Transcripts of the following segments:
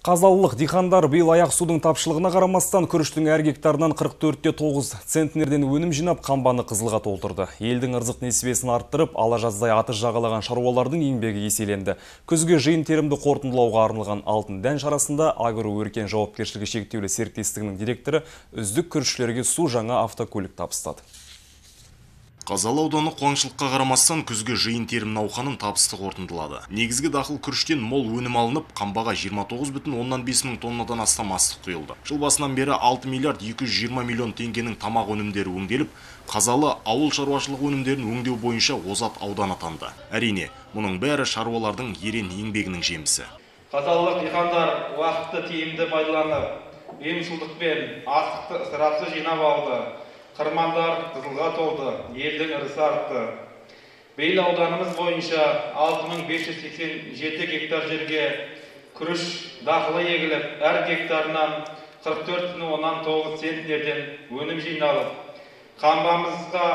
Қазалылық диқандар биыл аяқ судың тапшылығына қарамастан күріштің әр гектарынан 44,9 центнерден өнім жинап, қамбаны қызылға толтырды. Елдің ырзық несібесін арттырып, ала жаздай аты жағалаған шаруалардың еңбегі еселенді. Күзге жиын терімді қорытындылауға арналған алтын дән шарасында Агроөркен жауапкершілігі шектеулі серіктестігінің директоры үздік күрішшілерге су жаңа автокөлік табыстады. Қазалы ауданы қуаңшылыққа қарамастан күзгі жиын терім науқанын табысты қорытындылады. Негізгі дақыл күріштен мол өнім алынып, қамбаға 29,5 мың тоннадан астам астық құйылды. Жыл басынан бері 6 миллиард 220 миллион теңгенің тамақ өнімдері өңделіп, Қазалы ауыл шаруашылығы өнімдерін өңдеу бойынша озат аудан атанды. Әрине, мұның бәрі шаруалардың ерен еңбегінің жемісі. Қазалылық диқандар уақытты тиімді пайдаланып, емшілдікпен астықты ысырапсыз жинап алды. Қырмандар қызылға толды, елдің ірісі артты. Биыл ауданымыз бойынша 6587 гектар жерге күріш дақылы егіліп, әр гектарынан 44,9 центнерден өнім жиналып, қамбамызға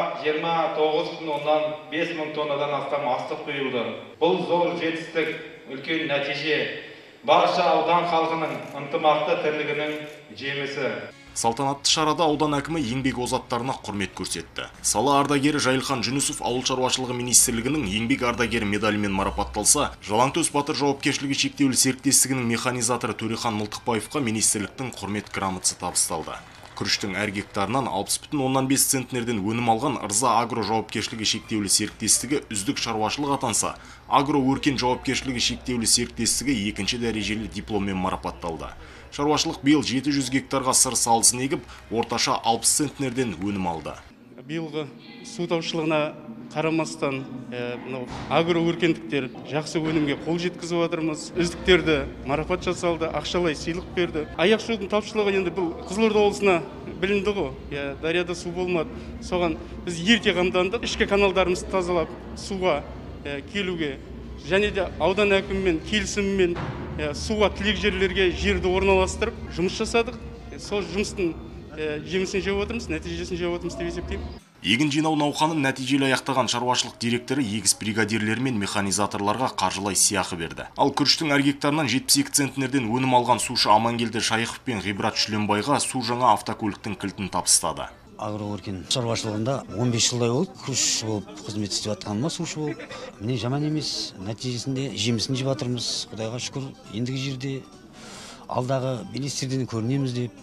29,5 мың тоннадан астам астық құйылды. Бұл зор жетістік, үлкен нәтиже, барша аудан халқының ынтымақты тірлігінің жемісі. Салтанатты шарада аудан әкімі еңбек озаттарына құрмет көрсетті. Сала ардагері Жайылхан Жүнісов ауыл шаруашылығы министрлігінің еңбек ардагері медалімен марапатталса, Жалаңтөс Батыр жауапкершілігі шектеулі серіктестігінің механизаторы Төрехан Мылтықбаевқа министрліктің құрмет грамотасы табысталды. Күріштің әр гектарынан 60,5 центнерден өнім алған Ырза Агро жауапкершілігі шектеулі серіктестігі үздік шаруашылық атанса, Агроөркен жауапкершілігі шектеулі серіктестігі екінші дәрежелі дипломмен марапатталды. Шаруашылық биыл 700 гектарға сыр салысын егіп, орташа 60 центнерден өнім алды. Биылғы су тапшылығына қарамастан агроөркендіктер жақсы өнімге қол жеткізіп жатырмыз. Үздіктерді марапат жасалды, ақшалай сыйлық берді. Аяқ судың тапшылығы енді бұл Қызылорда облысына білінді ғой. Дарияда су болмады. Соған біз ерте қамдандық. Ішкі каналдарымызды тазалап, суға келуге және де аудан әкімімен келісіммен суға тілек жерлерге жерді орналастырып жұмыс жасадық. Сол жұмыстың жемісін жеп отырмыз, нәтижесін жеп отырмыз деп есептеймін. Егін жинау науқанын нәтижелі аяқтаған шаруашылық директоры егіс бригадирлері мен механизаторларға қаржылай сыйақы берді. Ал күріштің әр гектарынан 72 центнерден өнім алған сушы Амангелді Шайықов пен Ғибрат Шүленбайға су жаңа автокөліктің кілтін табыстады. Агроөркен шаруашылығында 15 жылдай болып, күріш болып қызмет істеп жатқаныма сушы болып, міне жаман емес, нәтижесінде жемісін жеп жатырмыз. Құдайға шүкір, ендігі жерде алдағы белестерден көрінеміз деп,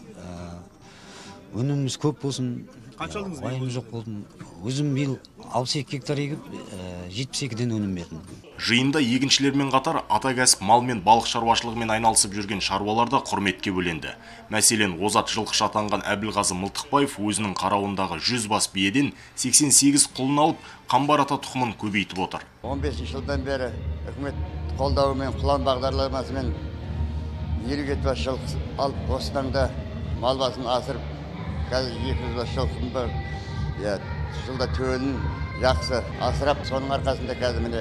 өніміміз көп болсын, уайым жоқ болсын. Өзім биыл 62 гектар егіп, 72-ден өнім бердім. Жиында егіншілермен қатар ата кәсіп мал мен балық шаруашылығымен айналысып жүрген шаруалар да құрметке бөленді. Мәселен, озат жылқышы атанған Әбілғазы Мылтықбаев өзінің қарауындағы 100 бас биеден 88 құлын алып, қамбар ата тұқымын көбейтіп отыр. 15 жылдан бері үкімет қолдауымен, құлан бағдарламасымен 57 бас жылқы алып, осынаңда мал басын асырып, қазір 200 бас жылқым бар. Жылда төлін жақсы асырап, соның арқасында қазір міне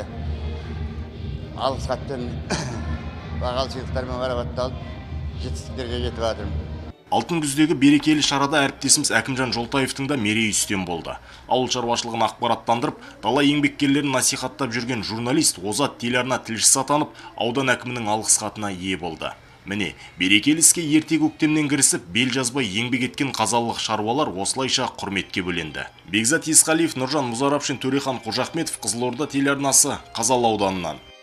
алғыс хатпен бағалы сыйлықтармен марапатталып, жетістіктерге жетіп жатырмын. Алтын күздегі берекелі шарада әріптесіміз Әкімжан Жолтаевтың да мерейі үстем болды. Ауыл шаруашылығын ақпараттандырып, дала еңбеккерлерін насихаттап жүрген журналист Озат телеарна тілшісі атанып, аудан әкімінің алғыс хатына ие болды. Міне, берекелі іске ерте көктемнен кірісіп, бел жазбай еңбек еткен қазалылық шаруалар осылайша құрметке бөленді. Бекзат Есқалиев, Нұржан Мұзарапшин, Төрехан Қожахметов, Қызылорда телеарнасы, Қазалы ауданынан.